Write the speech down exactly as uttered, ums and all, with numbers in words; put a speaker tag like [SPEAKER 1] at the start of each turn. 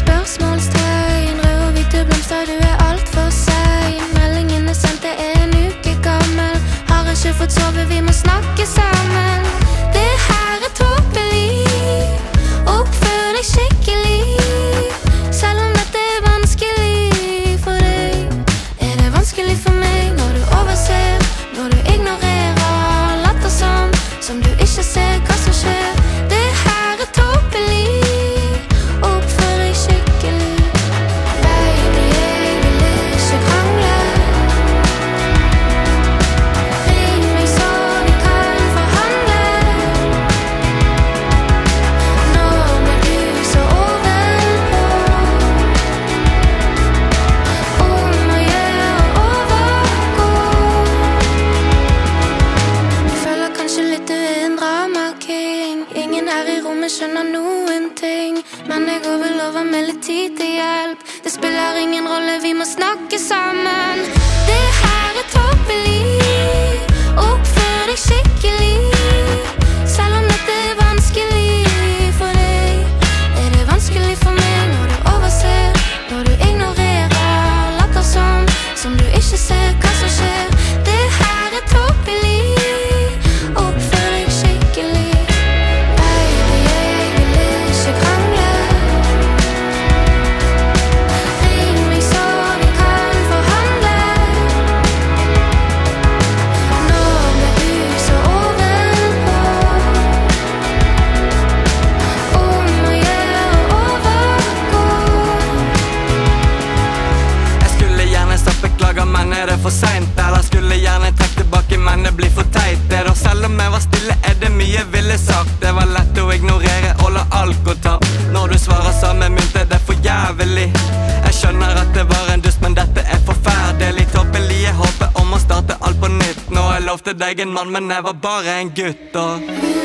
[SPEAKER 1] Spørsmålstegn, rød og hvite blomster, du er alt for sein. Meldingen er sendt, det er en uke gammel. Har ikke fått sove, vi må snakke sammen. Det her er tåpelig, oppfør deg skikkelig. Selv om dette er vanskelig for deg, er det vanskelig for meg. Når du overser, når du ignorerer, later som, som du ikke ser hva som skjer. Det her er tåpelig, oppfør deg skikkelig. Baby, jeg vil ikke krangle. Ring meg så vi kan forhandle. Nå blir du så ovenpå, om å gjøre overgå. Jeg føler kanskje litt du er en drama king. Ingen her i rommet skjønner noen ting, men jeg går vel over med litt tid til hjelp. Det spiller ingen rolle, vi må snakke sammen. Det her er tåpelig, oppfør deg skikkelig. Selv om dette er vanskelig for deg, er det vanskelig for meg. Når du overser, når du ignorerer, later som, som du ikke ser hva som skjer. Det her er tåpelig, oppfør deg skikkelig. Baby, jeg vil ikke krangle. Ring meg så vi kan forhandle. Nå blir du så ovenpå, om å gjøre overgå.
[SPEAKER 2] Jeg skulle gjerne sagt beklager, men er det for sent? Eller skulle gjerne trekk tilbake, men det blir for teit. Det da, selv om jeg var stille, er det mye jeg ville sagt. Det var lett å ignorere og la alt gå tapt. Når du svarer samme mynt, er det for jævlig. Jeg skjønner at det var en dust, men dette er forferdelig. Tåpelige håpet om å starte alt på nytt. Nå jeg lovte deg en mann, men jeg var bare en gutt. Og